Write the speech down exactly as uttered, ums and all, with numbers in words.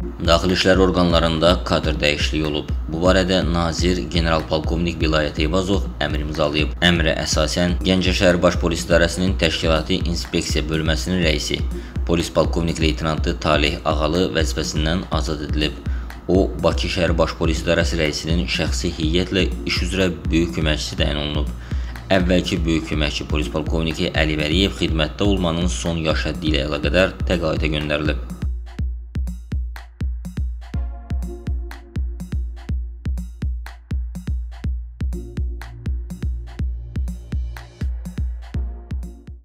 Daxili İşlər orqanlarında kadr dəyişikliyi olub. Bu barədə nazir general-polkovnik Vilayət Eyvazov əmr imzalayıb. Əmrə əsasən Gəncə şəhər Baş Polis İdarəsinin Təşkilati İnspeksiya bölməsinin rəisi polis polkovnik leytenantı Taleh Ağalı vəzifəsindən azad edilib. O, Bakı şəhər Baş Polis İdarəsi rəisinin şəxsi heyətlə iş üzrə böyük köməkçisi təyin olunub. Əvvəlki böyük köməkçi polis polkovniki Əli Vəliyev xidmətdə olmanın son yaş həddi ilə əlaqədar təqaüdə göndərilib.